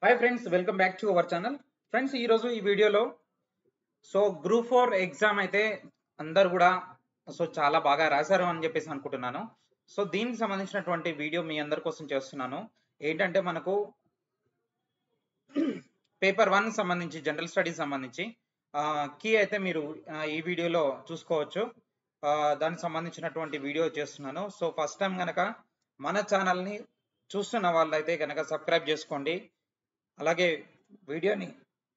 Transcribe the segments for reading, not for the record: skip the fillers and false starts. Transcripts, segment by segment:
Hi friends, welcome back to our channel. Friends, ఈరోజు ఈ వీడియోలో గ్రూప్ 4 ఎగ్జామ్ అయితే అందరు కూడా చాలా బాగా రాశారు అని చెప్పేసి అనుకుంటున్నాను. దీనికి సంబంధించినటువంటి వీడియో మీ అందరి కోసం చేస్తున్నాను. ఏంటంటే మనకు పేపర్ 1 సంబంధించి జనరల్ స్టడీస్ సంబంధించి కీ అయితే మీరు ఈ వీడియోలో చూసుకోవచ్చు. దానికి సంబంధించినటువంటి వీడియో చేస్తున్నాను. ఫస్ట్ టైం కనుక మన ఛానల్ని చూస్తున్న వాళ్ళైతే కనుక సబ్స్క్రైబ్ చేసుకోండి. అలాగే వీడియోని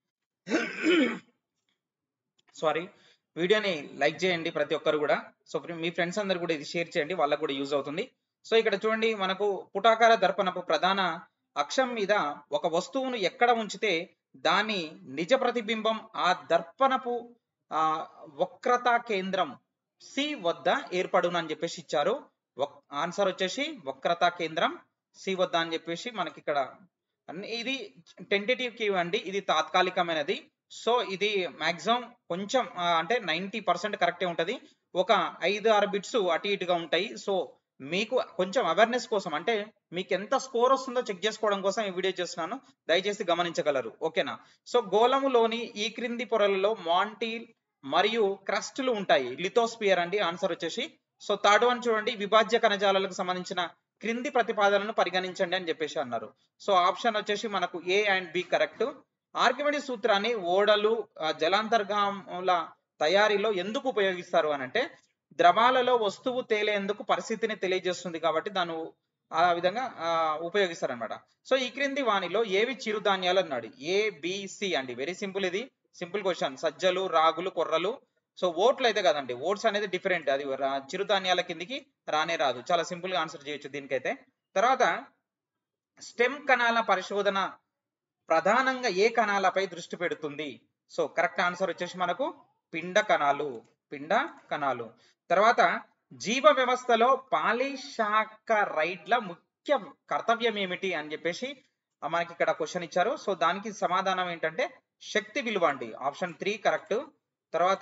వీడియోని లైక్ చేయండి ప్రతి ఒక్కరు కూడా. మీ ఫ్రెండ్స్ అందరు కూడా ఇది షేర్ చేయండి, వాళ్ళకు కూడా యూజ్ అవుతుంది. ఇక్కడ చూడండి, మనకు పుటాకార దర్పణపు ప్రధాన అక్షం మీద ఒక వస్తువును ఎక్కడ ఉంచితే దాని నిజ ప్రతిబింబం ఆ దర్పణపు వక్రతా కేంద్రం సి వద్ద ఏర్పడును అని చెప్పేసి ఇచ్చారు. ఆన్సర్ వచ్చేసి వక్రతా కేంద్రం సి వద్ద అని చెప్పేసి మనకి ఇక్కడ. ఇది టెంటేటివ్ కీ అండి, ఇది తాత్కాలికమైనది. ఇది మాక్సిమం కొంచెం అంటే 90% కరెక్టే ఉంటుంది. ఒక 5-6 బిట్స్ అటు ఇటుగా ఉంటాయి. మీకు కొంచెం అవేర్నెస్ కోసం, అంటే మీకు ఎంత స్కోర్ వస్తుందో చెక్ చేసుకోవడం కోసం ఈ వీడియో చేస్తున్నాను. దయచేసి గమనించగలరు, ఓకేనా? గోళములోని ఈ క్రింది పొరలలో మాంటిల్ మరియు క్రస్టులు ఉంటాయి. లిథోస్పియర్ అండి ఆన్సర్ వచ్చేసి. థర్డ్ వన్ చూడండి, విభాజ్య కణజాలాలకు సంబంధించిన క్రింది ప్రతిపాదనలను పరిగణించండి అని చెప్పేసి అన్నారు. ఆప్షన్ వచ్చేసి మనకు A and B correct. Archimedes సూత్రాన్ని ఓడలు జలాంతర్గాముల తయారీలో ఎందుకు ఉపయోగిస్తారు అని అంటే, ద్రవాలలో వస్తువు తేలేందుకు పరిస్థితిని తెలియజేస్తుంది కాబట్టి దాన్ని ఆ విధంగా ఉపయోగిస్తారు అనమాట. ఈ క్రింది వానిలో ఏవి చిరుధాన్యాలు అన్నాడు. ABC అండి, వెరీ సింపుల్. ఇది సింపుల్ క్వశ్చన్. సజ్జలు, రాగులు, కొర్రలు. ఓట్లు అయితే కదండి, ఓట్స్ అనేది డిఫరెంట్, అది చిరుధాన్యాల కిందికి రానే రాదు. చాలా సింపుల్ గా ఆన్సర్ చేయొచ్చు దీనికైతే. తర్వాత స్టెమ్ కణాల పరిశోధన ప్రధానంగా ఏ కణాలపై దృష్టి పెడుతుంది? కరెక్ట్ ఆన్సర్ వచ్చేసి మనకు పిండ కణాలు. తర్వాత జీవ వ్యవస్థలో పాలిసాకరైడ్ల ముఖ్య కర్తవ్యం ఏమిటి అని చెప్పేసి మనకి ఇక్కడ క్వశ్చన్ ఇచ్చారు. దానికి సమాధానం ఏంటంటే శక్తి విలువ అండి, ఆప్షన్ 3 కరెక్ట్. తర్వాత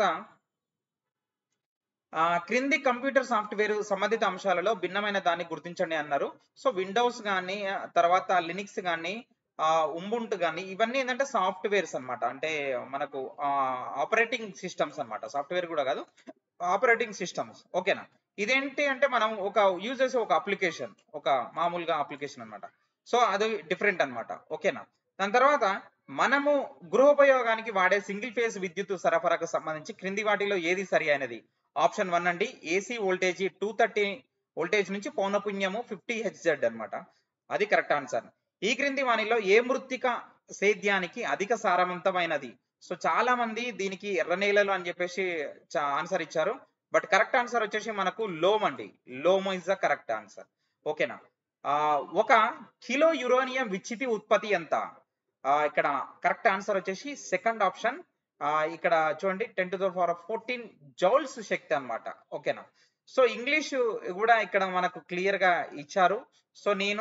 క్రింది కంప్యూటర్ సాఫ్ట్వేర్ సంబంధిత అంశాలలో భిన్నమైన దాన్ని గుర్తించండి అన్నారు. విండోస్ కానీ, తర్వాత లినిక్స్ కానీ, ఉంబుంటు కానీ, ఇవన్నీ ఏంటంటే సాఫ్ట్వేర్స్ అన్నమాట. అంటే మనకు ఆపరేటింగ్ సిస్టమ్స్ అన్నమాట. సాఫ్ట్వేర్ కూడా కాదు, ఆపరేటింగ్ సిస్టమ్స్, ఓకేనా? ఇదేంటి అంటే మనం యూజ్ చేసే ఒక అప్లికేషన్, ఒక మామూలుగా అప్లికేషన్ అన్నమాట. అది డిఫరెంట్ అన్నమాట, ఓకేనా? దాని తర్వాత మనము గృహోపయోగానికి వాడే సింగిల్ ఫేజ్ విద్యుత్ సరఫరాకు సంబంధించి క్రింది వాటిలో ఏది సరి అయినది? ఆప్షన్ 1 అండి, ఏసీ వోల్టేజ్ 230 వోల్టేజ్ నుంచి పౌనపున్యము 50 హెచ్జెడ్ అనమాట. అది కరెక్ట్ ఆన్సర్. ఈ క్రింది వానిలో ఏ మృత్తిక సేద్యానికి అధిక సారవంతమైనది? చాలా మంది దీనికి ఎర్ర నేలలు అని చెప్పేసి ఆన్సర్ ఇచ్చారు. బట్ కరెక్ట్ ఆన్సర్ వచ్చేసి మనకు లోమ్ అండి. Loam is the correct answer, ఓకేనా? 1 కిలో యురేనియం విచ్చితి ఉత్పత్తి ఎంత? ఇక్కడ కరెక్ట్ ఆన్సర్ వచ్చేసి సెకండ్ ఆప్షన్. ఇక్కడ చూడండి, 10⁻14 జౌల్స్ శక్తి అన్నమాట, ఓకేనా? ఇంగ్లీష్ కూడా ఇక్కడ మనకు క్లియర్ గా ఇచ్చారు. నేను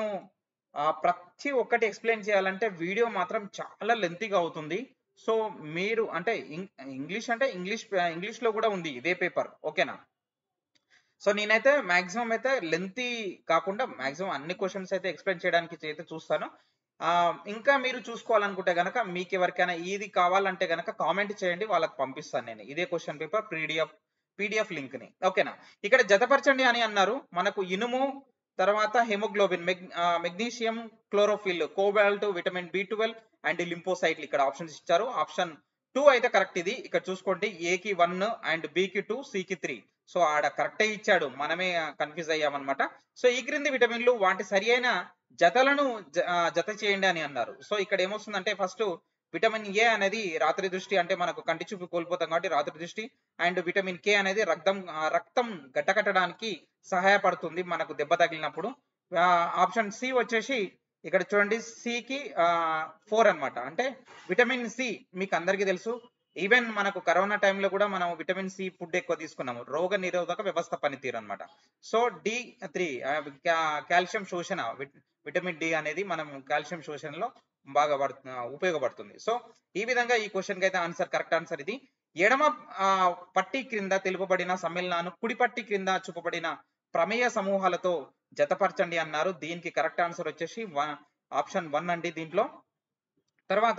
ప్రతి ఒక్కటి ఎక్స్ప్లెయిన్ చేయాలంటే వీడియో మాత్రం చాలా లెంతీగా అవుతుంది. మీరు అంటే ఇంగ్లీష్ లో కూడా ఉంది ఇదే పేపర్, ఓకేనా? నేనైతే మాక్సిమం అయితే లెంతీ కాకుండా మాక్సిమం అన్ని క్వశ్చన్స్ అయితే ఎక్స్ప్లెయిన్ చేయడానికి అయితే చూస్తాను. ఇంకా మీరు చూసుకోవాలనుకుంటే గనక, మీకు ఎవరికైనా ఇది కావాలంటే గనక కామెంట్ చేయండి, వాళ్ళకి పంపిస్తాను నేను ఇదే క్వశ్చన్ పేపర్ పీడిఎఫ్ లింక్ ని, ఓకేనా? ఇక్కడ జతపరచండి అని అన్నారు. మనకు ఇనుము, తర్వాత haemoglobin, magnesium, chlorophyll, cobalt, vitamin B12 and లింపోసైట్లు ఇక్కడ ఆప్షన్స్ ఇచ్చారు. ఆప్షన్ 2 అయితే కరెక్ట్. ఇది ఇక్కడ చూసుకోండి, ఏకి 1 అండ్ బికి 2, సికి 3. ఆడ కరెక్టే ఇచ్చాడు, మనమే కన్ఫ్యూజ్ అయ్యామన్నమాట. ఈ క్రింది విటమిన్లు వాటి సరి అయిన జతలను జత చేయండి అని అన్నారు. ఇక్కడ ఏమొస్తుందంటే, ఫస్ట్ విటమిన్ ఏ అనేది రాత్రి దృష్టి, అంటే మనకు కంటి చూపు కోల్పోతాం కాబట్టి రాత్రి దృష్టి. అండ్ విటమిన్ కే అనేది రక్తం గట్టకట్టడానికి సహాయపడుతుంది మనకు దెబ్బ తగిలినప్పుడు. ఆప్షన్ సి వచ్చేసి ఇక్కడ చూడండి, సికి 4 అన్నమాట. అంటే విటమిన్ సి మీకు అందరికీ తెలుసు, ఈవెన్ మనకు కరోనా టైంలో కూడా మనం విటమిన్ సి ఫుడ్ ఎక్కువ తీసుకున్నాము, రోగ నిరోధక వ్యవస్థ పనితీరు అనమాట. D3 కాల్షియం శోషణ, విటమిన్ డి అనేది మనం కాల్షియం శోషణలో బాగా ఉపయోగపడుతుంది. ఈ విధంగా ఈ క్వశ్చన్ కి అయితే ఆన్సర్, కరెక్ట్ ఆన్సర్ ఇది. ఎడమ పట్టి క్రింద తెలుపబడిన సమ్మేళనాన్ని కుడి పట్టి క్రింద చూపబడిన ప్రమేయ సమూహాలతో జతపరచండి అన్నారు. దీనికి కరెక్ట్ ఆన్సర్ వచ్చేసి ఆప్షన్ 1 అండి. దీంట్లో తర్వాత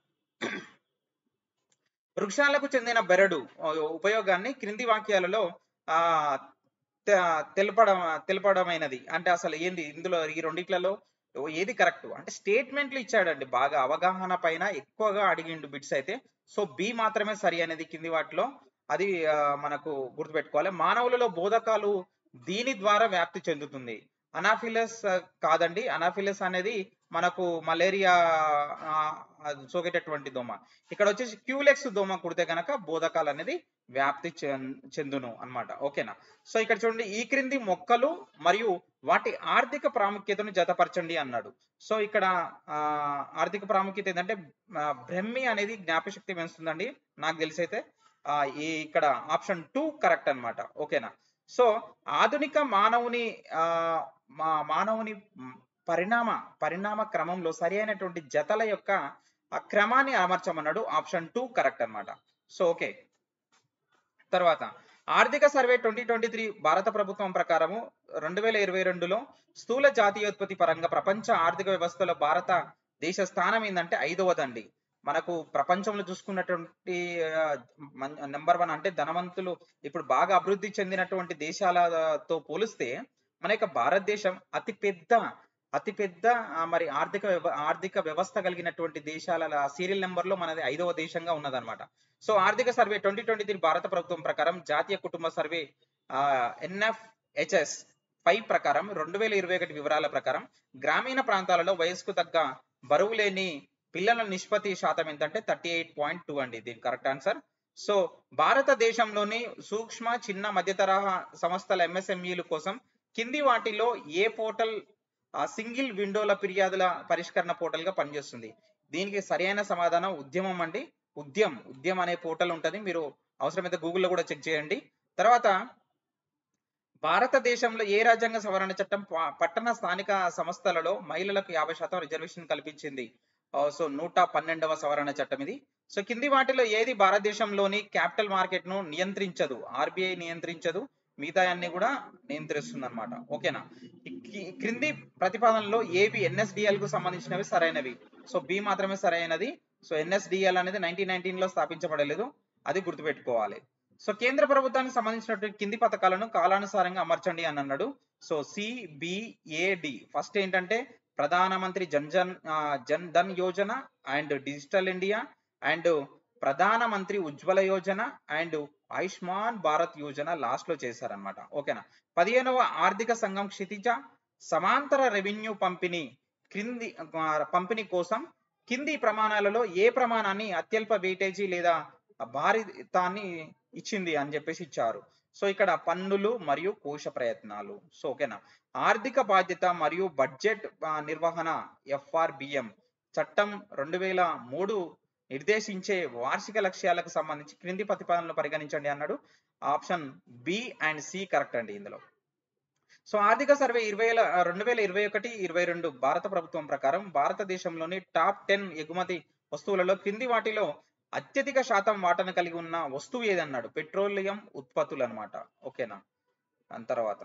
వృక్షాలకు చెందిన బెరడు ఉపయోగాన్ని క్రింది వాక్యాలలో ఆ తెలపడం తెలపడమైనది అంటే అసలు ఏంది ఇందులో ఈ రెండిట్లలో ఏది కరెక్ట్ అంటే స్టేట్మెంట్లు ఇచ్చాడండి, బాగా అవగాహన పైన ఎక్కువగా అడిగిండు బిట్స్ అయితే. సో బి మాత్రమే సరి అనేది కింది వాటిలో అది మనకు గుర్తుపెట్టుకోవాలి. మానవులలో బోధకాలు దీని ద్వారా వ్యాప్తి చెందుతుంది. అనాఫిలస్ కాదండి, అనాఫిలస్ అనేది మనకు మలేరియా సోకేటటువంటి దోమ. ఇక్కడ వచ్చేసి క్యూలెక్స్ దోమ కుడితే గనక బోధకాలు అనేది వ్యాప్తి చెందును అన్నమాట. ఓకేనా. సో ఇక్కడ చూడండి, ఈ క్రింది మొక్కలు మరియు వాటి ఆర్థిక ప్రాముఖ్యతను జతపరచండి అన్నాడు. సో ఇక్కడ ఆర్థిక ప్రాముఖ్యత ఏంటంటే బ్రహ్మి అనేది జ్ఞాపశక్తి పెంచుతుందండి నాకు తెలిసైతే. ఈ ఇక్కడ ఆప్షన్ 2 కరెక్ట్ అన్నమాట. ఓకేనా. సో ఆధునిక మానవుని మానవుని పరిణామ క్రమంలో సరి అయినటువంటి జతల యొక్క క్రమాన్ని అమర్చమన్నాడు. ఆప్షన్ 2 కరెక్ట్ అన్నమాట. So okay. తర్వాత ఆర్థిక సర్వే 2023 భారత ప్రభుత్వం ప్రకారము 2022లో స్థూల జాతీయోత్పత్తి పరంగా ప్రపంచ ఆర్థిక వ్యవస్థలో భారత దేశ స్థానం ఏంటంటే 5వదండి. మనకు ప్రపంచంలో చూసుకున్నటువంటి నెంబర్ 1 అంటే ధనవంతులు ఇప్పుడు బాగా అభివృద్ధి చెందినటువంటి దేశాలతో పోలిస్తే మన యొక్క భారతదేశం అతిపెద్ద మరి ఆర్థిక వ్యవస్థ కలిగినటువంటి దేశాల సీరియల్ నెంబర్ లో మనది 5వ దేశంగా ఉన్నదన్నమాట. సో ఆర్థిక సర్వే 2023 భారత ప్రభుత్వం ప్రకారం జాతీయ కుటుంబ సర్వే NFHS 5 ప్రకారం 2021 వివరాల ప్రకారం గ్రామీణ ప్రాంతాలలో వయసుకు తగ్గ బరువు లేని పిల్లల నిష్పత్తి శాతం ఏంటంటే 38.2 అండి. దీని కరెక్ట్ ఆన్సర్. సో భారతదేశంలోని సూక్ష్మ చిన్న మధ్యతరహా సంస్థల MSMEల కోసం కింది వాటిలో ఏ పోర్టల్ సింగిల్ విండోల ఫిర్యాదుల పరిష్కరణ పోర్టల్ గా పనిచేస్తుంది? దీనికి సరైన సమాధానం ఉద్యమం అండి. ఉద్యమ్ అనే పోర్టల్ ఉంటుంది, మీరు అవసరమైతే గూగుల్లో కూడా చెక్ చేయండి. తర్వాత భారతదేశంలో ఏ రాజ్యాంగ సవరణ చట్టం పట్టణ స్థానిక సంస్థలలో మహిళలకు 50% రిజర్వేషన్ కల్పించింది? సో 112వ సవరణ చట్టం ఇది. సో కింది వాటిలో ఏది భారతదేశంలోని క్యాపిటల్ మార్కెట్ ను నియంత్రించదు? RBI నియంత్రించదు, మిగతా అన్ని కూడా నియంత్రిస్తుంది అనమాట. ఓకేనా. క్రింది ప్రతిపాదనలో ఏవి NSDL కు సంబంధించినవి సరైనవి? సో బి మాత్రమే సరైనది. సో NSDL అనేది 1919లో స్థాపించబడలేదు, అది గుర్తుపెట్టుకోవాలి. సో కేంద్ర ప్రభుత్వానికి సంబంధించినటువంటి కింది పథకాలను కాలానుసారంగా అమర్చండి అని అన్నాడు. సో CBAD ఫస్ట్ ఏంటంటే Pradhanmantri Jan Dhan Yojana and digital India and Pradhanmantri Ujjwala Yojana and Ayushman Bharat Yojana last లో చేశారనమాట. ఓకేనా. 15వ ఆర్థిక సంఘం క్షితిజ సమాంతర రెవెన్యూ పంపిణీ కోసం కింది ప్రమాణాలలో ఏ ప్రమాణాన్ని అత్యల్ప వెయిటేజీ లేదా భారితాన్ని ఇచ్చింది అని చెప్పేసి ఇచ్చారు. సో ఇక్కడ పన్నులు మరియు కోశ ప్రయత్నాలు. సో ఓకేనా. ఆర్థిక బాధ్యత మరియు బడ్జెట్ నిర్వహణ FRBM చట్టం 2003 నిర్దేశించే వార్షిక లక్ష్యాలకు సంబంధించి క్రింది ప్రతిపాదనలు పరిగణించండి అన్నాడు. Option B and C correct అండి ఇందులో. సో ఆర్థిక సర్వే 2021-22 భారత ప్రభుత్వం ప్రకారం భారతదేశంలోని టాప్ 10 ఎగుమతి వస్తువులలో క్రింది వాటిలో అత్యధిక శాతం వాటాను కలిగి ఉన్న వస్తువు ఏదన్నాడు? పెట్రోలియం ఉత్పత్తులు అనమాట. ఓకేనా. దాని తర్వాత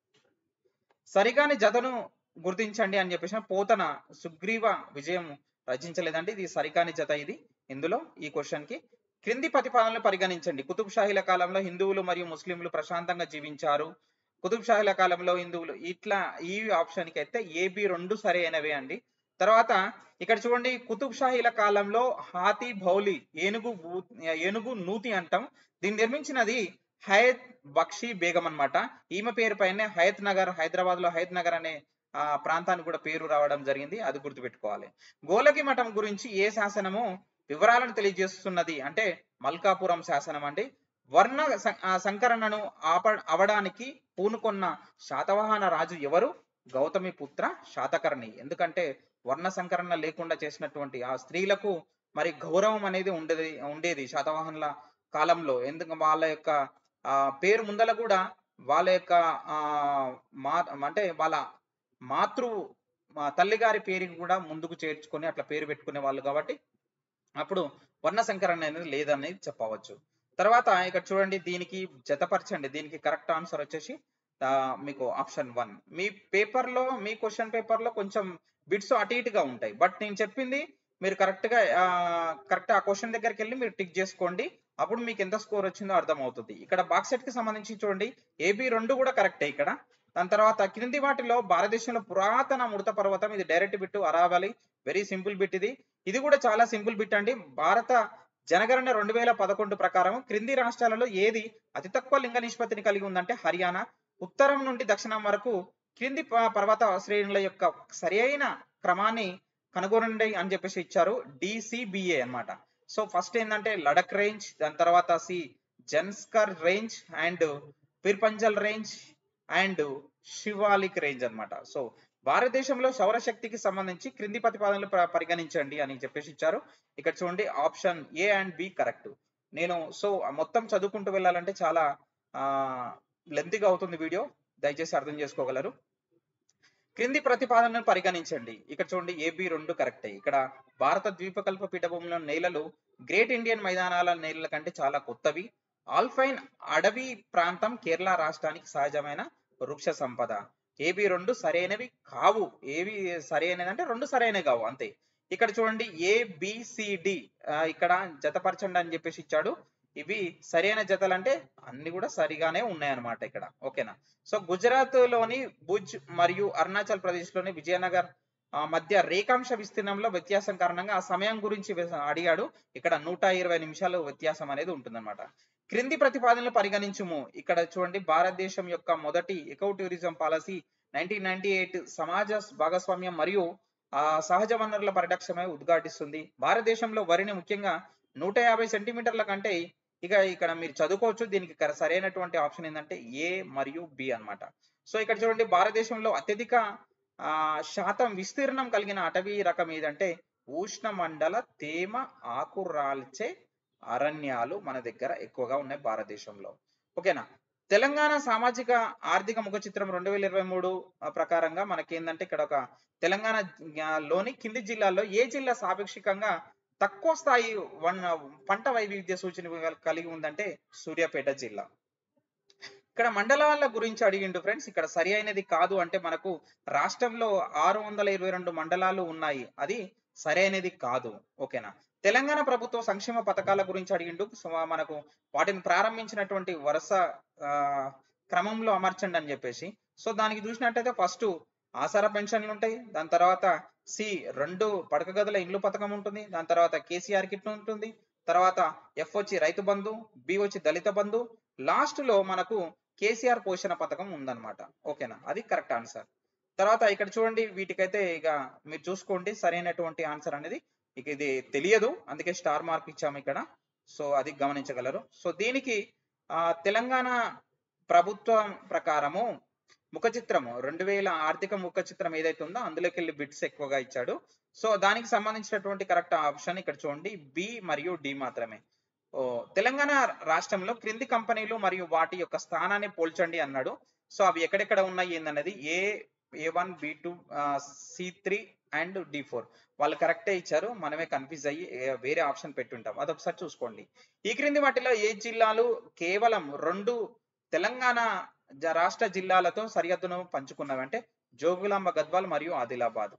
సరిగాని జతను గుర్తించండి అని చెప్పేసి పోతన సుగ్రీవ విజయం రచించలేదండి, ఇది సరికాని జత ఇది ఇందులో ఈ క్వశ్చన్ కి. క్రింది ప్రతిపాదనలు పరిగణించండి. కుతుబ్ షాహీల కాలంలో హిందువులు మరియు ముస్లింలు ప్రశాంతంగా జీవించారు. కుతుబ్ షాహీల కాలంలో హిందువులు ఇట్లా ఈ ఆప్షన్ కి అయితే AB 2 సరైనవే అండి. తర్వాత ఇక్కడ చూడండి, కుతుబ్ షాహీల కాలంలో హాతి భౌలి ఏనుగు నూతి అంటాం. దీన్ని నిర్మించినది హయత్ బక్షి బేగం అన్నమాట. ఈమె పేరు పైనే హయత్ నగర్, హైదరాబాద్ లో హయత్ నగర్ అనే ప్రాంతానికి కూడా పేరు రావడం జరిగింది, అది గుర్తుపెట్టుకోవాలి. గోలకి మఠం గురించి ఏ శాసనము వివరాలను తెలియజేస్తున్నది అంటే మల్కాపురం శాసనం అండి. వర్ణ సంకరణను అవడానికి పూనుకొన్న శాతవాహన రాజు ఎవరు? గౌతమి పుత్ర శాతకర్ణి. ఎందుకంటే వర్ణ సంకరణ లేకుండా చేసినటువంటి ఆ స్త్రీలకు మరి గౌరవం అనేది ఉండేది శాతవాహనుల కాలంలో. ఎందుకు వాళ్ళ యొక్క పేరు ముందల కూడా వాళ్ళ యొక్క అంటే వాళ్ళ తల్లిగారి పేరుని కూడా ముందుకు చేర్చుకొని అట్లా పేరు పెట్టుకునే వాళ్ళు, కాబట్టి అప్పుడు వర్ణ సంకరణ అనేది లేదనేది చెప్పవచ్చు. తర్వాత ఇక్కడ చూడండి, దీనికి జతపరచండి. దీనికి కరెక్ట్ ఆన్సర్ వచ్చేసి మీకు ఆప్షన్ 1. మీ క్వశ్చన్ పేపర్ లో కొంచెం బిట్స్ అటు ఇటుగా ఉంటాయి, బట్ నేను చెప్పింది మీరు కరెక్ట్ ఆ క్వశ్చన్ దగ్గరికి వెళ్ళి మీరు టిక్ చేసుకోండి. అప్పుడు మీకు ఎంత స్కోర్ వచ్చిందో అర్థమవుతుంది. ఇక్కడ బాక్స్ సెట్ కి సంబంధించి చూడండి, ఏబి 2 కూడా కరెక్టే ఇక్కడ. దాని తర్వాత క్రింది వాటిలో భారతదేశంలో పురాతన మృత పర్వతం, ఇది direct bit Aravalli, very simple bit ఇది. ఇది కూడా చాలా సింపుల్ బిట్ అండి. భారత జనగణన 2011 ప్రకారం క్రింది రాష్ట్రాలలో ఏది అతి తక్కువ లింగ నిష్పత్తిని కలిగి ఉందంటే హర్యానా. ఉత్తరం నుండి దక్షిణం వరకు క్రింది పర్వత శ్రేణుల యొక్క సరి అయిన క్రమాన్ని కనుగొనండి అని చెప్పేసి ఇచ్చారు. డిసిబిఏ అన్నమాట. సో ఫస్ట్ ఏంటంటే లడక్ రేంజ్, దాని తర్వాత Zanskar range and Pir Panjal range and Shivalik range అన్నమాట. సో భారతదేశంలో సౌరశక్తికి సంబంధించి క్రింది ప్రతిపాదనలు పరిగణించండి అని చెప్పేసి ఇచ్చారు. ఇక్కడ చూడండి option A and B correct. నేను మొత్తం చదువుకుంటూ వెళ్ళాలంటే చాలా లెంతీగా అవుతుంది వీడియో, దయచేసి అర్థం చేసుకోగలరు. క్రింది ప్రతిపాదనను పరిగణించండి. ఇక్కడ చూడండి ఏబి 2 కరెక్టే. ఇక్కడ భారత ద్వీపకల్ప పీఠభూమిలో నేలలు గ్రేట్ ఇండియన్ మైదానాల నేలల కంటే చాలా కొత్తవి. ఆల్పైన్ అడవి ప్రాంతం కేరళ రాష్ట్రానికి సహజమైన వృక్ష సంపద. ఏబి 2 సరైనవి కావు. ఏవి సరైనది అంటే 2 సరైనవి కావు అంతే. ఇక్కడ చూడండి ఏబిసిడి ఇక్కడ జతపరచండి అని చెప్పేసి ఇచ్చాడు. ఇవి సరైన జతలు అంటే అన్ని కూడా సరిగానే ఉన్నాయన్నమాట ఇక్కడ. ఓకేనా. సో గుజరాత్ లోని భుజ్ మరియు అరుణాచల్ ప్రదేశ్ లోని విజయనగర్ మధ్య రేఖాంశ విస్తీర్ణంలో వ్యత్యాసం కారణంగా ఆ సమయం గురించి అడిగాడు. ఇక్కడ 120 నిమిషాలు వ్యత్యాసం అనేది ఉంటుందన్నమాట. క్రింది ప్రతిపాదనలు పరిగణించుము. ఇక్కడ చూడండి భారతదేశం యొక్క మొదటి ఎకో టూరిజం పాలసీ 1998 సమాజ భాగస్వామ్యం మరియు సహజ వనరుల పరిరక్షణపై ఉద్ఘాటిస్తుంది. భారతదేశంలో వరిని ముఖ్యంగా 150 సెంటీమీటర్ల కంటే ఇక్కడ మీరు చదువుకోవచ్చు. దీనికి సరైనటువంటి ఆప్షన్ ఏంటంటే ఏ మరియు బి అన్నమాట. సో ఇక్కడ చూడండి భారతదేశంలో అత్యధిక శాతం విస్తీర్ణం కలిగిన అటవీ రకం ఏదంటే ఉష్ణమండల తేమ ఆకురాల్చే అరణ్యాలు మన దగ్గర ఎక్కువగా ఉన్నాయి భారతదేశంలో. ఓకేనా. తెలంగాణ సామాజిక ఆర్థిక ముఖ చిత్రం 2023 ప్రకారంగా మనకి ఏంటంటే ఇక్కడ ఒక తెలంగాణ లోని కింది జిల్లాల్లో ఏ జిల్లా సాపేక్షికంగా తక్కువ స్థాయి పంట వైవిధ్య సూచన కలిగి ఉందంటే సూర్యాపేట జిల్లా. ఇక్కడ మండలాల గురించి అడిగిండు ఫ్రెండ్స్. ఇక్కడ సరి అయినది కాదు అంటే మనకు రాష్ట్రంలో 622 మండలాలు ఉన్నాయి, అది సరైనది కాదు. ఓకేనా. తెలంగాణ ప్రభుత్వ సంక్షేమ పథకాల గురించి అడిగిండు. సో మనకు వాటిని ప్రారంభించినటువంటి వరుస క్రమంలో అమర్చండి అని చెప్పేసి. సో దానికి చూసినట్టయితే ఫస్ట్ ఆసరా పెన్షన్లు ఉంటాయి. దాని తర్వాత 2 పడక గదుల ఇండ్లు పథకం ఉంటుంది. దాని తర్వాత కేసీఆర్ కిట్ ఉంటుంది. తర్వాత ఎఫ్ వచ్చి రైతు బంధు, బి వచ్చి దళిత బంధు, లాస్ట్ లో మనకు కేసీఆర్ పోషణ పథకం ఉందన్నమాట. ఓకేనా, అది కరెక్ట్ ఆన్సర్. తర్వాత ఇక్కడ చూడండి వీటికైతే ఇక మీరు చూసుకోండి సరైనటువంటి ఆన్సర్ అనేది. ఇక ఇది తెలియదు అందుకే స్టార్ మార్క్ ఇచ్చాము ఇక్కడ. సో అది గమనించగలరు. సో దీనికి తెలంగాణ ప్రభుత్వం ప్రకారము ముఖ చిత్రము 2000 ఆర్థిక ముఖ చిత్రం ఏదైతే ఉందో అందులోకి వెళ్ళి బిట్స్ ఎక్కువగా ఇచ్చాడు. సో దానికి సంబంధించినటువంటి కరెక్ట్ ఆప్షన్ ఇక్కడ చూడండి బి మరియు డి మాత్రమే. తెలంగాణ రాష్ట్రంలో క్రింది కంపెనీలు మరియు వాటి యొక్క స్థానాన్ని పోల్చండి అన్నాడు. సో అవి ఎక్కడెక్కడ ఉన్నాయి ఏందన్నది A1 B2 C3 and D4 వాళ్ళు కరెక్టే ఇచ్చారు. మనమే కన్ఫ్యూజ్ అయ్యి వేరే ఆప్షన్ పెట్టుంటాం, అదొకసారి చూసుకోండి. ఈ క్రింది వాటిలో ఏ జిల్లాలు కేవలం 2 తెలంగాణ రాష్ట్ర జిల్లాలతో సరిహద్దును పంచుకున్నవంటే జోగులాంబ గద్వాల్ మరియు ఆదిలాబాద్.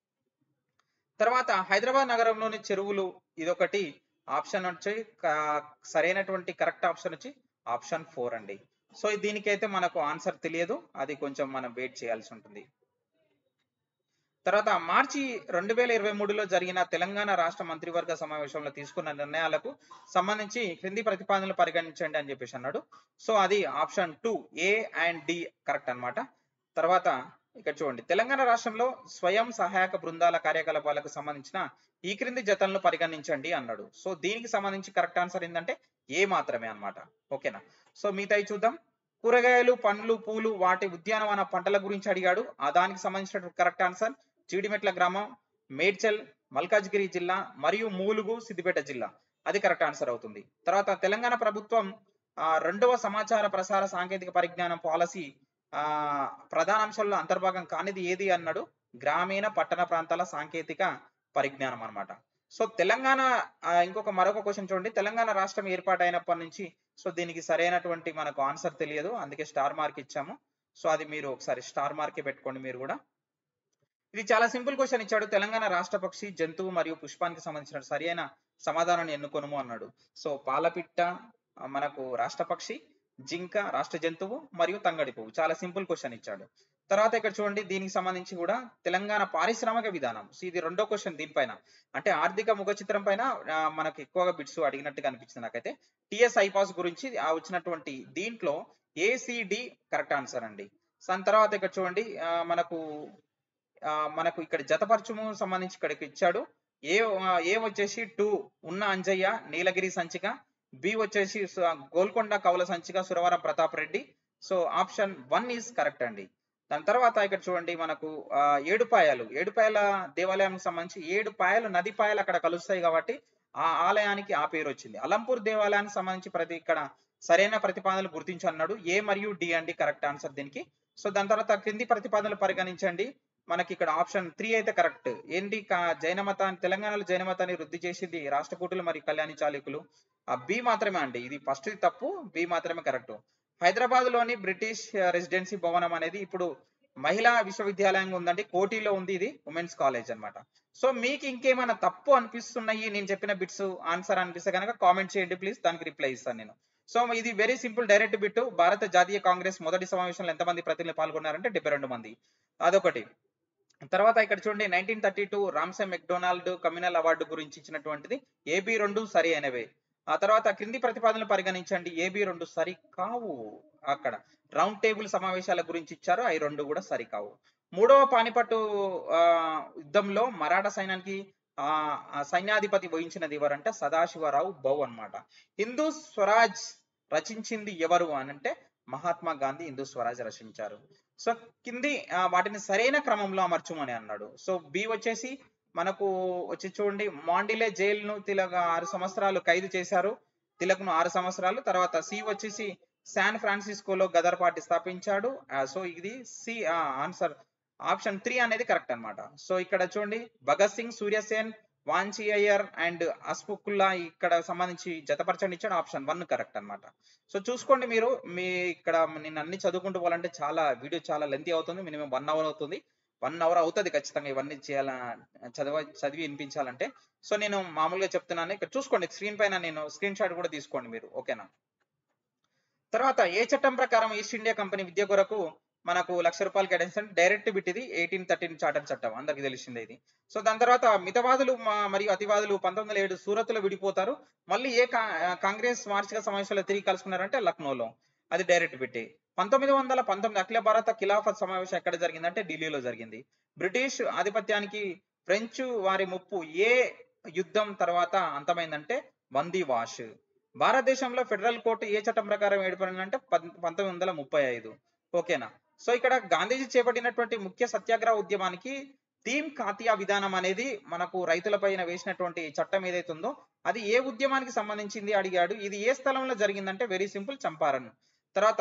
తర్వాత హైదరాబాద్ నగరంలోని చెరువులు ఇదొకటి. ఆప్షన్ వచ్చి సరైనటువంటి కరెక్ట్ ఆప్షన్ వచ్చి ఆప్షన్ 4 అండి. సో దీనికైతే మనకు ఆన్సర్ తెలియదు, అది కొంచెం మనం వెయిట్ చేయాల్సి ఉంటుంది. తర్వాత మార్చి 2023లో జరిగిన తెలంగాణ రాష్ట్ర మంత్రివర్గ సమావేశంలో తీసుకున్న నిర్ణయాలకు సంబంధించి క్రింది ప్రతిపాదనలు పరిగణించండి అని చెప్పేసి అన్నాడు. సో అది option 2 A and D correct అన్నమాట. తర్వాత ఇక్కడ చూడండి తెలంగాణ రాష్ట్రంలో స్వయం సహాయక బృందాల కార్యకలాపాలకు సంబంధించిన ఈ క్రింది జతలను పరిగణించండి అన్నాడు. సో దీనికి సంబంధించి కరెక్ట్ ఆన్సర్ ఏంటంటే ఏ మాత్రమే అన్నమాట. ఓకేనా. సో మిగతాయి చూద్దాం. కూరగాయలు, పండ్లు, పూలు, వాటి ఉద్యానవన పంటల గురించి అడిగాడు. దానికి సంబంధించిన కరెక్ట్ ఆన్సర్ జీడిమెట్ల గ్రామం, మేడ్చల్, మల్కాజ్గిరి జిల్లా మరియు మూలుగు, సిద్దిపేట జిల్లా, అది కరెక్ట్ ఆన్సర్ అవుతుంది. తర్వాత తెలంగాణ ప్రభుత్వం 2వ సమాచార ప్రసార సాంకేతిక పరిజ్ఞానం పాలసీ ప్రధాన అంశాల్లో అంతర్భాగం కానిది ఏది అన్నాడు. గ్రామీణ పట్టణ ప్రాంతాల సాంకేతిక పరిజ్ఞానం అన్నమాట. సో తెలంగాణ మరొక క్వశ్చన్ చూడండి. తెలంగాణ రాష్ట్రం ఏర్పాటైనప్పటి నుంచి సో దీనికి సరైనటువంటి మనకు ఆన్సర్ తెలియదు, అందుకే స్టార్ మార్క్ ఇచ్చాము. సో అది మీరు ఒకసారి స్టార్ మార్కే పెట్టుకోండి మీరు కూడా. ఇది చాలా సింపుల్ క్వశ్చన్ ఇచ్చాడు. తెలంగాణ రాష్ట్ర పక్షి, జంతువు మరియు పుష్పానికి సంబంధించిన సరైన సమాధానాన్ని ఎన్నుకొనుము అన్నాడు. సో పాలపిట్ట మనకు రాష్ట్ర పక్షి, జింక రాష్ట్ర జంతువు మరియు తంగడి పువ్వు. చాలా సింపుల్ క్వశ్చన్ ఇచ్చాడు. తర్వాత ఇక్కడ చూడండి దీనికి సంబంధించి కూడా తెలంగాణ పారిశ్రామిక విధానం. సో ఇది రెండో క్వశ్చన్ దీనిపైన. అంటే ఆర్థిక ముఖ చిత్రం పైన మనకు ఎక్కువగా బిట్స్ అడిగినట్టుగా అనిపించింది నాకైతే. టీఎస్ ఐపాస్ గురించి వచ్చినటువంటి దీంట్లో ఏసిడి కరెక్ట్ ఆన్సర్ అండి. దాని తర్వాత ఇక్కడ చూడండి మనకు ఇక్కడ జతపరచుము సంబంధించి ఇక్కడికి ఇచ్చాడు. ఏ వచ్చేసి 2 ఉన్న అంజయ్య నీలగిరి సంచిక, బి వచ్చేసి గోల్కొండ కవుల సంచిక Suravaram Pratap Reddy. So option 1 is correct అండి. దాని తర్వాత ఇక్కడ చూడండి మనకు ఏడుపాయల దేవాలయానికి సంబంధించి 7 పాయలు నది పాయలు అక్కడ కలుస్తాయి కాబట్టి ఆ ఆలయానికి ఆ పేరు వచ్చింది. అలంపూర్ దేవాలయానికి సంబంధించి ఇక్కడ సరైన ప్రతిపాదనలు గుర్తించు అన్నాడు. ఏ మరియు డి అండి కరెక్ట్ ఆన్సర్ దీనికి. సో దాని తర్వాత క్రింది ప్రతిపాదనలు పరిగణించండి. మనకి ఇక్కడ ఆప్షన్ 3 అయితే కరెక్ట్. ఏంటి జైన మతాన్ని తెలంగాణలో జైన మతాన్ని వృద్ధి చేసింది రాష్ట్రకూటులు మరియు కళ్యాణి చాళుక్యులు. బి మాత్రమే అండి. ఇది ఫస్ట్ తప్పు, బి మాత్రమే కరెక్ట్. హైదరాబాద్ లోని బ్రిటిష్ రెసిడెన్సీ భవనం అనేది ఇప్పుడు మహిళా విశ్వవిద్యాలయంగా ఉందండి. కోటిలో ఉంది, ఇది ఉమెన్స్ కాలేజ్ అన్నమాట. సో మీకు ఇంకేమైనా తప్పు అనిపిస్తున్నాయి నేను చెప్పిన బిట్స్ ఆన్సర్ అనిపిస్తే కనుక కామెంట్ చేయండి ప్లీజ్, దానికి రిప్లై ఇస్తాను నేను. సో ఇది వెరీ సింపుల్ డైరెక్ట్ బిట్. భారత జాతీయ కాంగ్రెస్ మొదటి సమావేశంలో ఎంతమంది ప్రతినిధులు పాల్గొన్నారంటే 72 మంది. అదొకటి. తర్వాత ఇక్కడ చూడండి 1932 రామ్సే మెక్డొనాల్డ్ కమ్యూనల్ అవార్డు గురించి ఇచ్చినటువంటిది ఏబి 2 సరి అయినవే. ఆ తర్వాత క్రింది ప్రతిపాదనలు పరిగణించండి. ఏబి 2 సరి కావు. అక్కడ రౌండ్ టేబుల్ సమావేశాల గురించి ఇచ్చారు, అవి 2 కూడా సరి కావు. మూడవ పానిపట్టు యుద్ధంలో మరాఠా సైన్యానికి సైన్యాధిపతి వహించినది ఎవరంటే సదాశివరావు బౌ అన్నమాట. హిందూ స్వరాజ్ రచించింది ఎవరు అనంటే మహాత్మా గాంధీ హిందూ స్వరాజ్ రచించారు. సో కింది వాటిని సరైన క్రమంలో అమర్చుమని అన్నాడు. సో బి వచ్చేసి మనకు వచ్చి చూడండి మాండిలే జైలును తిలక్ 6 సంవత్సరాలు ఖైదు చేశారు, తిలక్ను 6 సంవత్సరాలు. తర్వాత సి వచ్చేసి శాన్ ఫ్రాన్సిస్కోలో గదర్ పార్టీ స్థాపించాడు. సో ఇది సి ఆన్సర్ ఆప్షన్ 3 అనేది కరెక్ట్ అన్నమాట. సో ఇక్కడ చూడండి భగత్ సింగ్, సూర్యసేన్, వాంచి అయ్యర్ అండ్ అస్ఫుకుల్లా ఇక్కడ సంబంధించి జతపరచండి ఇచ్చాడు. ఆప్షన్ 1 కరెక్ట్ అన్నమాట. సో చూసుకోండి మీరు ఇక్కడ నేను అన్ని చదువుకుంటూ పోవాలంటే వీడియో చాలా లెంతీ అవుతుంది. మినిమం 1 అవర్ అవుతుంది. 1 అవర్ అవుతుంది ఖచ్చితంగా ఇవన్నీ చదివి వినిపించాలంటే. సో నేను మామూలుగా చెప్తున్నాను, ఇక్కడ చూసుకోండి స్క్రీన్ పైన నేను స్క్రీన్ షాట్ కూడా తీసుకోండి మీరు, ఓకేనా. తర్వాత ఏ చట్టం ప్రకారం ఈస్ట్ ఇండియా కంపెనీ విద్య కొరకు మనకు ₹1,00,000 కేటాయించండి. డైరెక్ట్ బిట్ ఇది 1813 చార్టర్ చట్టం, అందరికి తెలిసిందే ఇది. సో దాని తర్వాత మితవాదులు మరియు అతివాదులు 1907 సూరత్ లో విడిపోతారు. మళ్ళీ కాంగ్రెస్ వార్షిక సమావేశంలో తిరిగి కలుసుకున్నారంటే లక్నోలో, అది డైరెక్ట్ బిట్టే. 1919 అఖిల భారత ఖిలాఫత్ సమావేశం ఎక్కడ జరిగిందంటే ఢిల్లీలో జరిగింది. బ్రిటిష్ ఆధిపత్యానికి ఫ్రెంచ్ వారి ముప్పు ఏ యుద్ధం తర్వాత అంతమైందంటే బందీవాష్. భారతదేశంలో ఫెడరల్ కోర్టు ఏ చట్టం ప్రకారం ఏర్పడిందంటే 1935, ఓకేనా. సో ఇక్కడ గాంధీజీ చేపట్టినటువంటి ముఖ్య సత్యాగ్రహ ఉద్యమానికి థీమ్ కాతియా విధానం అనేది మనకు రైతుల పైన వేసినటువంటి చట్టం ఏదైతే ఉందో అది ఏ ఉద్యమానికి సంబంధించింది అడిగాడు. ఇది ఏ స్థలంలో జరిగిందంటే వెరీ సింపుల్ చంపారన్. తర్వాత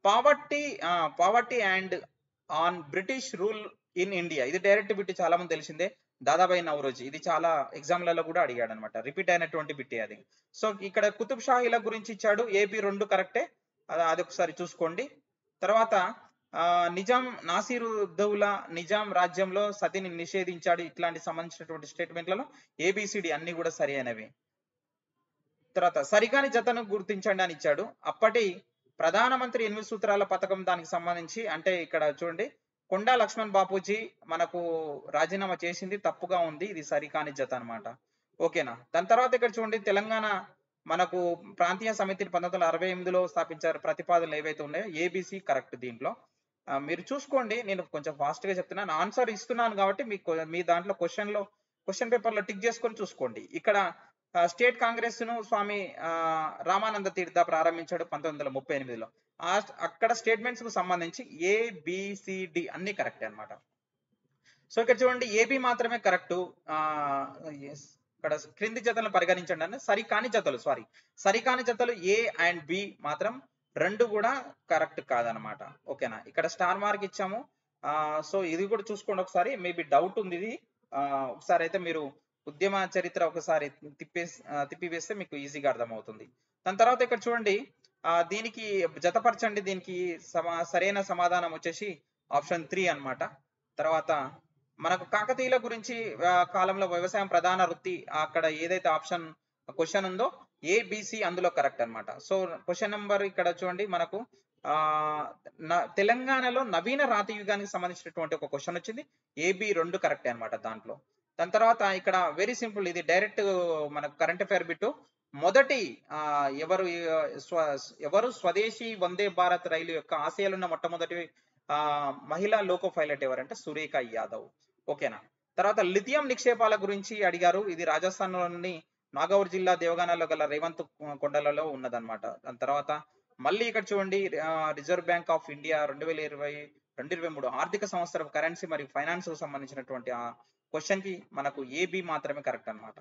poverty and on British rule in India, ఇది డైరెక్ట్ బిట్ చాలా మంది తెలిసిందే. దాదాబాయి నౌరోజీ, ఇది చాలా ఎగ్జామ్లలో కూడా అడిగాడు అనమాట, రిపీట్ అయినటువంటి బిట్టే అది. సో ఇక్కడ కుతుబ్ షాహీల గురించి ఇచ్చాడు. ఏబి 2 కరెక్టే, అది ఒకసారి చూసుకోండి. తర్వాత నిజాం నాసిరుద్దౌలా నిజాం రాజ్యంలో సతిని నిషేధించాడు. ఇట్లాంటి సంబంధించినటువంటి స్టేట్మెంట్లలో ఏబిసిడి అన్ని కూడా సరి అయినవి. తర్వాత సరికాని జతను గుర్తించండి అని ఇచ్చాడు. అప్పటి ప్రధానమంత్రి 8 సూత్రాల పథకం దానికి సంబంధించి అంటే ఇక్కడ చూడండి కొండా లక్ష్మణ్ బాపూజీ మనకు రాజీనామా చేసింది తప్పుగా ఉంది, ఇది సరికాని జత అనమాట, ఓకేనా. దాని తర్వాత ఇక్కడ చూడండి తెలంగాణ మనకు ప్రాంతీయ సమితిని 1968లో స్థాపించారు. ప్రతిపాదనలు ఏవైతే ఉన్నాయో ఏబిసి కరెక్ట్ దీంట్లో. మీరు చూసుకోండి, నేను కొంచెం ఫాస్ట్ గా చెప్తున్నాను, ఆన్సర్ ఇస్తున్నాను కాబట్టి మీ దాంట్లో క్వశ్చన్ పేపర్ లో టిక్ చేసుకొని చూసుకోండి. ఇక్కడ స్టేట్ కాంగ్రెస్ ను స్వామి రామానంద తీర్థ ప్రారంభించాడు 1938లో. అక్కడ స్టేట్మెంట్స్ కు సంబంధించి ఏబిసిడి అన్ని కరెక్ట్ అన్నమాట. సో ఇక్కడ చూడండి ఏబి మాత్రమే కరెక్ట్. ఇక్కడ క్రింది జతలను పరిగణించండి అన్న సరికాని జతలు ఏ అండ్ బి మాత్రం 2 కూడా కరెక్ట్ కాదనమాట, ఓకేనా. ఇక్కడ స్టార్ మార్క్ ఇచ్చాము. సో ఇది కూడా చూసుకోండి ఒకసారి, మేబీ డౌట్ ఉంది ఇది. ఒకసారి అయితే మీరు ఉద్యమ చరిత్ర ఒకసారి తిప్పివేస్తే మీకు ఈజీగా అర్థమవుతుంది. దాని తర్వాత ఇక్కడ చూడండి దీనికి జతపరచండి, దీనికి సరైన సమాధానం వచ్చేసి ఆప్షన్ 3 అన్నమాట. తర్వాత మనకు కాకతీయుల గురించి కాలంలో వ్యవసాయం ప్రధాన వృత్తి అక్కడ ఏదైతే ఆప్షన్ క్వశ్చన్ ఉందో ఏబిసి అందులో కరెక్ట్ అన్నమాట. సో క్వశ్చన్ నెంబర్ ఇక్కడ చూడండి మనకు ఆ తెలంగాణలో నవీన రాతి యుగానికి సంబంధించినటువంటి ఒక క్వశ్చన్ వచ్చింది. ఏబి 2 కరెక్టే అన్నమాట దాంట్లో. దాని తర్వాత ఇక్కడ వెరీ సింపుల్, ఇది డైరెక్ట్ మనకు కరెంట్ అఫైర్ బిట్టు. మొదటి ఎవరు ఎవరు స్వదేశీ వందే భారత్ రైలు యొక్క ఆశయాలున్న మొట్టమొదటి మహిళా లోకో పైలట్ ఎవరంటే సురేఖ యాదవ్. ఓకేనా. తర్వాత లిథియం నిక్షేపాల గురించి అడిగారు. ఇది రాజస్థాన్ లోని నాగౌర్ జిల్లా దేవగానాలో గల రేవంత్ కొండలలో ఉన్నదన్నమాట. దాని తర్వాత మళ్ళీ ఇక్కడ చూడండి రిజర్వ్ బ్యాంక్ ఆఫ్ ఇండియా 2022-23 ఆర్థిక సంవత్సరం కరెన్సీ మరియు ఫైనాన్స్ కు సంబంధించినటువంటి ఆ క్వశ్చన్ కి మనకు ఏబి మాత్రమే కరెక్ట్ అన్నమాట.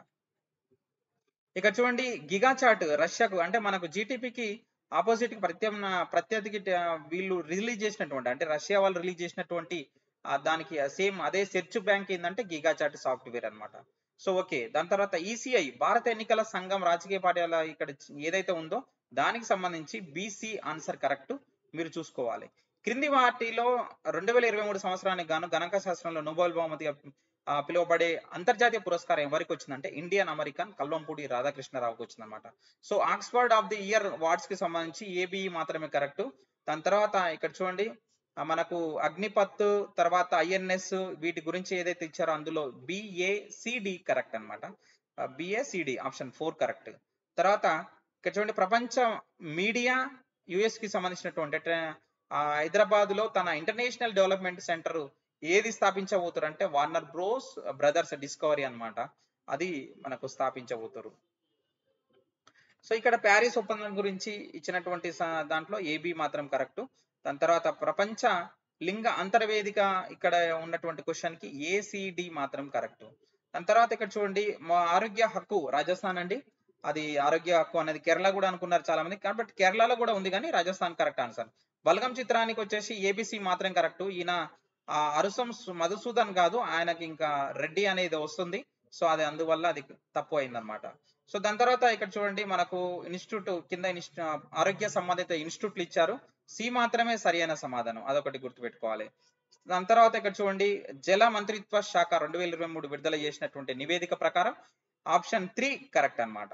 ఇక్కడ చూడండి గిగా చార్ట్ రష్యాకు అంటే మనకు జీటీపీకి ఆపోజిట్ కి ప్రత్యర్థికి వీళ్ళు రిలీజ్ చేసినటువంటి అంటే రష్యా వాళ్ళు రిలీజ్ చేసినటువంటి దానికి సేమ్ అదే సెర్చ్ బ్యాంక్ ఏంటంటే గిగా చార్ట్ సాఫ్ట్వేర్ అన్నమాట. So okay. దాని తర్వాత ఈసీఐ భారత ఎన్నికల సంఘం రాజకీయ పార్టీల ఇక్కడ ఏదైతే ఉందో దానికి సంబంధించి బీసీ ఆన్సర్ కరెక్ట్ మీరు చూసుకోవాలి. క్రింది వాటిలో 2023 సంవత్సరానికి గాను గణాంక శాస్త్రంలో నోబెల్ బహుమతిగా పిలువబడే అంతర్జాతీయ పురస్కారం ఎవరికి వచ్చిందంటే ఇండియన్ అమెరికన్ కల్వంపూడి రాధాకృష్ణరావుకి వచ్చిందన్నమాట. So Oxford of the year awards కి సంబంధించి ఏబిఈ మాత్రమే కరెక్ట్. దాని తర్వాత ఇక్కడ చూడండి మనకు అగ్నిపత్ తర్వాత ఐఎన్ఎస్ వీటి గురించి ఏదైతే ఇచ్చారో అందులో బిఏసిడి కరెక్ట్ అన్నమాట. BACD option 4 correct. తర్వాత ఇక్కడ చూడండి ప్రపంచ మీడియా యుఎస్ కి సంబంధించినటువంటి హైదరాబాద్ లో తన ఇంటర్నేషనల్ డెవలప్మెంట్ సెంటర్ ఏది స్థాపించబోతారు అంటే వార్నర్ బ్రోస్ బ్రదర్స్ డిస్కవరీ అన్నమాట. అది మనకు స్థాపించబోతారు. సో ఇక్కడ ప్యారిస్ ఒప్పందం గురించి ఇచ్చినటువంటి దాంట్లో ఏబి మాత్రం కరెక్ట్. దాని తర్వాత ప్రపంచ లింగ అంతర్వేదిక ఇక్కడ ఉన్నటువంటి క్వశ్చన్ కి ఏసిడి మాత్రం కరెక్ట్. దాని తర్వాత ఇక్కడ చూడండి ఆరోగ్య హక్కు రాజస్థాన్ అండి. అది ఆరోగ్య హక్కు అనేది కేరళ కూడా అనుకున్నారు చాలా మంది, కాబట్టి కేరళలో కూడా ఉంది కానీ రాజస్థాన్ కరెక్ట్ ఆన్సర్. బలగం చిత్రానికి వచ్చేసి ఏబిసి మాత్రం కరెక్ట్. ఈయన అరుసం మధుసూదన్ కాదు, ఆయనకి ఇంకా రెడ్డి అనేది వస్తుంది. సో అది అందువల్ల అది తప్పు అయిందనమాట. సో దాని తర్వాత ఇక్కడ చూడండి మనకు ఇన్స్టిట్యూట్ కింద ఆరోగ్య సంబంధిత ఇన్స్టిట్యూట్లు ఇచ్చారు. సి మాత్రమే సరి అయిన సమాధానం, అదొకటి గుర్తుపెట్టుకోవాలి. దాని తర్వాత ఇక్కడ చూడండి జల మంత్రిత్వ శాఖ 2023 విడుదల చేసినటువంటి నివేదిక ప్రకారం ఆప్షన్ 3 కరెక్ట్ అన్నమాట.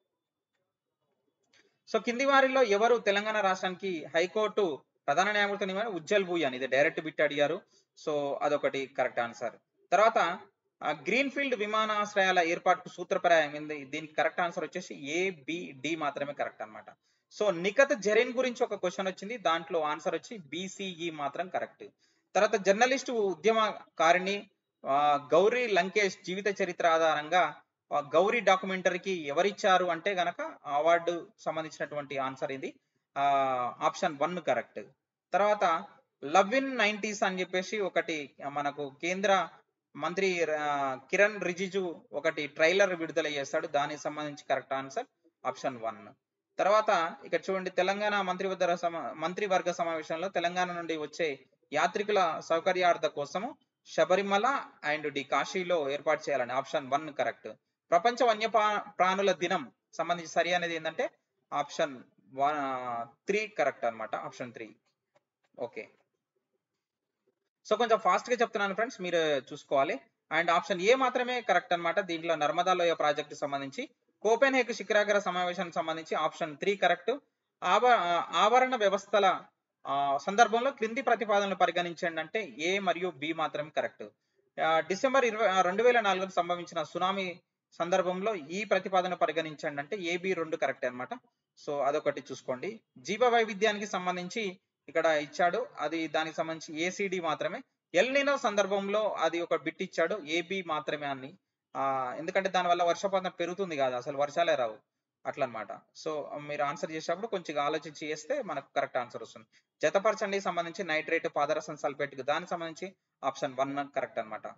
సో కింది వారిలో ఎవరు తెలంగాణ రాష్ట్రానికి హైకోర్టు ప్రధాన న్యాయమూర్తి ఉజ్జల్ భూయాన్, ఇది డైరెక్ట్ బిట్ అడిగారు. సో అదొకటి కరెక్ట్ ఆన్సర్. తర్వాత గ్రీన్ ఫీల్డ్ విమానాశ్రయాల ఏర్పాటుకు సూత్రప్రాయం ఏంది, దీనికి కరెక్ట్ ఆన్సర్ వచ్చేసి ఏబిడి మాత్రమే కరెక్ట్ అన్నమాట. సో నిఖత్ జరీన్ గురించి ఒక క్వశ్చన్ వచ్చింది, దాంట్లో ఆన్సర్ వచ్చి బిసిఈ మాత్రం కరెక్ట్. తర్వాత జర్నలిస్టు ఉద్యమకారిణి గౌరీ లంకేష్ జీవిత చరిత్ర ఆధారంగా గౌరీ డాక్యుమెంటరీకి ఎవరిచ్చారు అంటే గనక అవార్డు సంబంధించినటువంటి ఆన్సర్ ఇది ఆప్షన్ 1 కరెక్ట్. తర్వాత లవ్ ఇన్ 90s అని చెప్పేసి ఒకటి మనకు కేంద్ర మంత్రి కిరణ్ రిజిజు ఒకటి ట్రైలర్ విడుదల చేస్తాడు, దానికి సంబంధించి కరెక్ట్ ఆన్సర్ ఆప్షన్ 1. తర్వాత ఇక్కడ చూడండి తెలంగాణ మంత్రివర్గ సమావేశంలో తెలంగాణ నుండి వచ్చే యాత్రికుల సౌకర్యార్థ కోసము శబరిమల అండ్ కాశీలో ఏర్పాటు చేయాలని ఆప్షన్ 1 కరెక్ట్. ప్రపంచ వన్య ప్రాణుల దినం సంబంధించి సరి అనేది ఏంటంటే ఆప్షన్ 3 కరెక్ట్ అన్నమాట, ఆప్షన్ 3. ఓకే. సో కొంచెం ఫాస్ట్ గా చెప్తున్నాను ఫ్రెండ్స్, మీరు చూసుకోవాలి. అండ్ ఆప్షన్ ఏ మాత్రమే కరెక్ట్ అన్నమాట. దీంట్లో నర్మదా లోయ ప్రాజెక్టు సంబంధించి కోపెన్హేగ్ శిఖరాగ్ర సమావేశానికి సంబంధించి ఆప్షన్ 3 కరెక్ట్. ఆవరణ వ్యవస్థల సందర్భంలో క్రింది ప్రతిపాదనలు పరిగణించండి అంటే ఏ మరియు బి మాత్రమే కరెక్ట్. డిసెంబర్ 2004 సంభవించిన సునామీ సందర్భంలో ఈ ప్రతిపాదన పరిగణించండి అంటే ఏబి 2 కరెక్ట్ అన్నమాట. సో అదొకటి చూసుకోండి. జీవ వైవిధ్యానికి సంబంధించి ఇక్కడ ఇచ్చాడు, అది దానికి సంబంధించి ఏసిడి మాత్రమే. ఎల్ నినో సందర్భంలో అది ఒక బిట్ ఇచ్చాడు, ఏబి మాత్రమే అని. ఎందుకంటే దానివల్ల వర్షపాతం పెరుగుతుంది కాదు, అసలు వర్షాలే రావు అట్లా అనమాట. సో మీరు ఆన్సర్ చేసేటప్పుడు కొంచెం ఆలోచించి చేస్తే మనకు కరెక్ట్ ఆన్సర్ వస్తుంది. జతపరచండి సంబంధించి నైట్రేట్ పాదరసం సల్ఫేట్ దానికి సంబంధించి ఆప్షన్ 1 కరెక్ట్ అన్నమాట.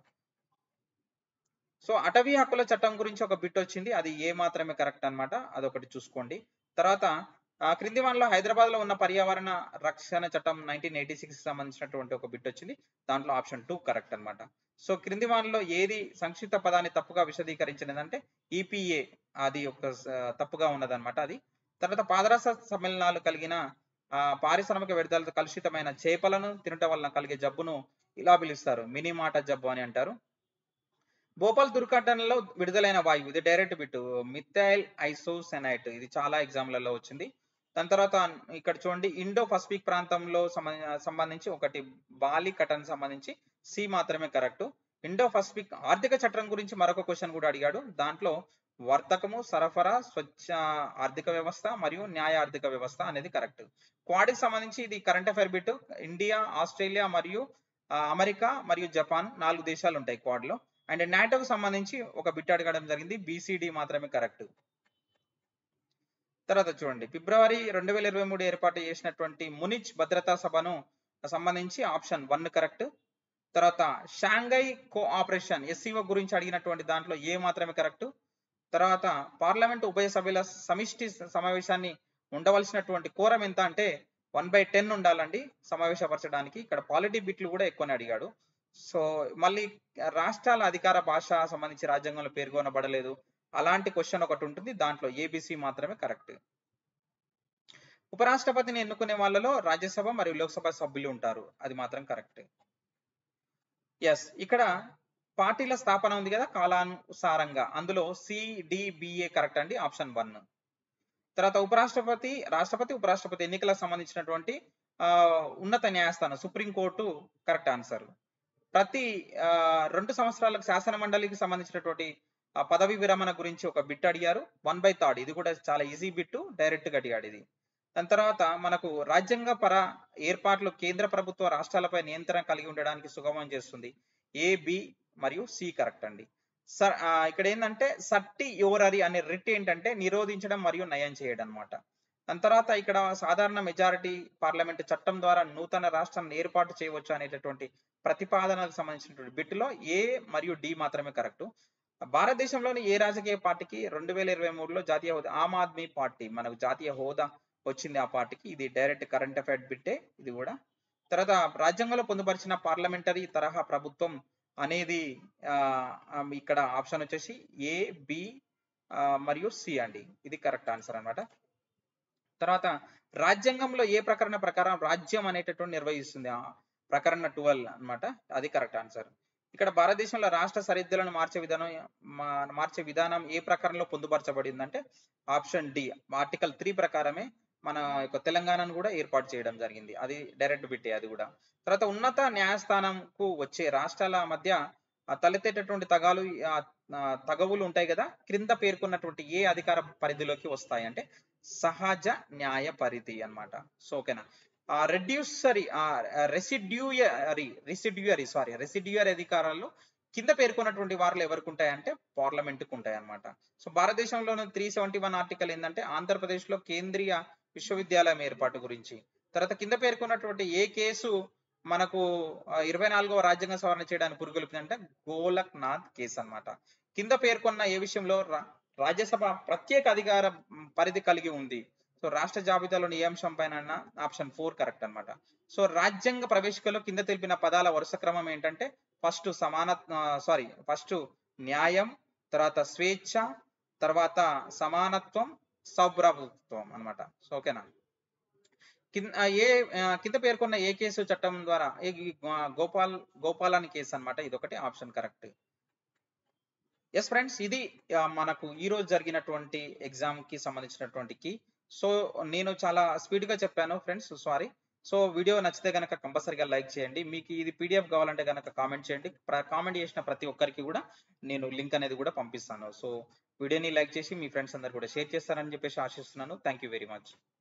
సో అటవీ హక్కుల చట్టం గురించి ఒక బిట్ వచ్చింది, అది ఏ మాత్రమే కరెక్ట్ అన్నమాట, అదొకటి చూసుకోండి. తర్వాత క్రింది వాటిలో హైదరాబాద్ లో ఉన్న పర్యావరణ రక్షణ చట్టం 1986 సంబంధించినటువంటి ఒక బిట్ వచ్చింది, దాంట్లో ఆప్షన్ 2 కరెక్ట్ అన్నమాట. సో క్రింది వాటిలో ఏది సంక్షిప్త పదాన్ని తప్పుగా విశదీకరించినది అంటే ఈపీఏ, అది ఒక తప్పుగా ఉన్నదన్నమాట అది. తర్వాత పాదరస సమ్మేళనాలు కలిగిన పారిశ్రామిక వ్యర్థాలతో కలుషితమైన చేపలను తినటం వలన కలిగే జబ్బును ఇలా పిలుస్తారు. మినీ మాట జబ్బు అని అంటారు. భోపాల్ దుర్ఘటనలో విడుదలైన వాయువు ఇది డైరెక్ట్ బిట్ మిథైల్ ఐసోసెనైట్ ఇది చాలా ఎగ్జామ్లలో వచ్చింది. దాని తర్వాత ఇక్కడ చూడండి ఇండో పసిఫిక్ ప్రాంతంలో సంబంధించి ఒకటి బాలి కటన్ సంబంధించి సి మాత్రమే కరెక్ట్. ఇండో పసిఫిక్ ఆర్థిక చట్టం గురించి మరొక క్వశ్చన్ కూడా అడిగాడు. దాంట్లో వర్తకము, సరఫరా, స్వచ్ఛ ఆర్థిక వ్యవస్థ మరియు న్యాయ ఆర్థిక వ్యవస్థ అనేది కరెక్ట్. క్వాడ్కి సంబంధించి ఇది current affair bit. India, Australia మరియు అమెరికా మరియు జపాన్ 4 దేశాలు ఉంటాయి క్వాడ్ లో. అండ్ నాటోకు సంబంధించి ఒక బిట్ అడగడం జరిగింది. బీసీడీ మాత్రమే కరెక్ట్. తర్వాత చూడండి ఫిబ్రవరి 2023 ఏర్పాటు చేసినటువంటి మునిచ్ భద్రతా సభను సంబంధించి ఆప్షన్ 1 కరెక్ట్. తర్వాత షాంఘై కోఆపరేషన్ ఎస్సీఓ గురించి అడిగినటువంటి దాంట్లో ఏ మాత్రమే కరెక్ట్. తర్వాత పార్లమెంట్ ఉభయ సభ్యుల సమిష్టి సమావేశాన్ని ఉండవలసినటువంటి కోరం ఎంత అంటే 1/10 ఉండాలండి సమావేశపరచడానికి. ఇక్కడ పాలిటీ బిట్లు కూడా ఎక్కువనే అడిగాడు. సో మళ్ళీ రాష్ట్రాల అధికార భాష సంబంధించి రాజ్యాంగంలో పేర్కొనబడలేదు. అలాంటి క్వశ్చన్ ఒకటి ఉంటుంది. దాంట్లో ఏబిసి మాత్రమే కరెక్ట్. ఉపరాష్ట్రపతిని ఎన్నుకునే వాళ్ళలో రాజ్యసభ మరియు లోక్సభ సభ్యులు ఉంటారు. అది మాత్రం కరెక్ట్. ఎస్, ఇక్కడ పార్టీల స్థాపన ఉంది కదా కాలానుసారంగా, అందులో సిడిబిఏ కరెక్ట్ అండి, ఆప్షన్ 1. తర్వాత రాష్ట్రపతి ఉపరాష్ట్రపతి ఎన్నికలకు సంబంధించినటువంటి ఉన్నత న్యాయస్థానం సుప్రీంకోర్టు కరెక్ట్ ఆన్సర్. ప్రతి 2 సంవత్సరాలకు శాసన మండలికి సంబంధించినటువంటి పదవి విరమణ గురించి ఒక బిట్ అడిగారు. 1/3 ఇది కూడా చాలా ఈజీ బిట్, డైరెక్ట్ గా అడిగాడు ఇది. దాని తర్వాత మనకు రాజ్యాంగ పర ఏర్పాట్లు కేంద్ర ప్రభుత్వ రాష్ట్రాలపై నియంత్రణ కలిగి ఉండడానికి సుగమం చేస్తుంది. ఏ, బి మరియు సి కరెక్ట్ అండి. ఇక్కడ ఏంటంటే సర్టియోరరీ అనే రిట్ ఏంటంటే నిరోధించడం మరియు నయం చేయడం అనమాట. దాని తర్వాత ఇక్కడ సాధారణ మెజారిటీ పార్లమెంట్ చట్టం ద్వారా నూతన రాష్ట్రాన్ని ఏర్పాటు చేయవచ్చు అనేటటువంటి ప్రతిపాదనకు సంబంధించినటువంటి బిట్లో ఏ మరియు డి మాత్రమే కరెక్ట్. భారతదేశంలోని ఏ రాజకీయ పార్టీకి 2023లో జాతీయ హోదా? ఆమ్ ఆద్మీ పార్టీ మనకు జాతీయ హోదా వచ్చింది ఆ పార్టీకి. ఇది డైరెక్ట్ కరెంట్ అఫైర్ బిట్టే ఇది కూడా. తర్వాత రాజ్యాంగంలో పొందుపరిచిన పార్లమెంటరీ తరహా ప్రభుత్వం అనేది ఇక్కడ ఆప్షన్ వచ్చేసి ఏ, బి మరియు సి అండి. ఇది కరెక్ట్ ఆన్సర్ అన్నమాట. తర్వాత రాజ్యాంగంలో ఏ ప్రకరణ ప్రకారం రాజ్యం అనేటటువంటి నిర్వహిస్తుంది? ప్రకరణ 12 అన్నమాట, అది కరెక్ట్ ఆన్సర్. ఇక్కడ భారతదేశంలో రాష్ట్ర సరిహద్దులను మార్చే విధానం ఏ ప్రకరణలో పొందుపరచబడిందంటే ఆప్షన్ డి ఆర్టికల్ 3 ప్రకారమే మన యొక్క తెలంగాణను కూడా ఏర్పాటు చేయడం జరిగింది. అది డైరెక్ట్ బిట్టే అది కూడా. తర్వాత ఉన్నత న్యాయస్థానంకు వచ్చే రాష్ట్రాల మధ్య తలెత్తేటటువంటి తగవులు ఉంటాయి కదా, క్రింద పేర్కొన్నటువంటి ఏ అధికార పరిధిలోకి వస్తాయి అంటే సహజ న్యాయ పరిధి అన్నమాట. సో ఓకేనా. రెసిడ్యూయరీ అధికారాలు కింద పేర్కొన్నటువంటి వారిలో ఎవరికి ఉంటాయంటే పార్లమెంట్కి ఉంటాయి అన్నమాట. సో భారతదేశంలోని 371 ఆర్టికల్ ఏంటంటే ఆంధ్రప్రదేశ్ లో కేంద్రీయ విశ్వవిద్యాలయం ఏర్పాటు గురించి. తర్వాత కింద పేర్కొన్నటువంటి ఏ కేసు మనకు 24వ రాజ్యాంగ సవరణ చేయడానికి పురుగొల్పిందంటే గోలక్నాథ్ కేసు అన్నమాట. కింద పేర్కొన్న ఏ విషయంలో రాజ్యసభ ప్రత్యేక అధికార పరిధి కలిగి ఉంది? సో రాష్ట్ర జాబితాలోని ఏ అంశం పైన ఆప్షన్ 4 కరెక్ట్ అన్నమాట. సో రాజ్యాంగ ప్రవేశికలో కింద తెలిపిన పదాల వరుస క్రమం ఏంటంటే ఫస్ట్ న్యాయం, తర్వాత స్వేచ్ఛ, తర్వాత సమానత్వం, సౌభ్రభుత్వం అన్నమాట. సో ఓకేనా. కింద పేర్కొన్న ఏ కేసు చట్టం ద్వారా గోపాలని కేసు అన్నమాట, ఇదొకటి ఆప్షన్ కరెక్ట్. ఎస్ ఫ్రెండ్స్, ఇది మనకు ఈ రోజు జరిగినటువంటి ఎగ్జామ్ కి సంబంధించినటువంటి కీ. సో నేను చాలా స్పీడ్ గా చెప్పాను ఫ్రెండ్స్, సారీ. సో వీడియో నచ్చితే గనక కంపల్సరీగా లైక్ చేయండి. మీకు ఇది పీడిఎఫ్ కావాలంటే గనక కామెంట్ చేయండి. కామెంట్ చేసిన ప్రతి ఒక్కరికి కూడా నేను లింక్ అనేది కూడా పంపిస్తాను. సో వీడియోని లైక్ చేసి మీ ఫ్రెండ్స్ అందరు కూడా షేర్ చేస్తారని చెప్పేసి ఆశిస్తున్నాను. Thank you very much.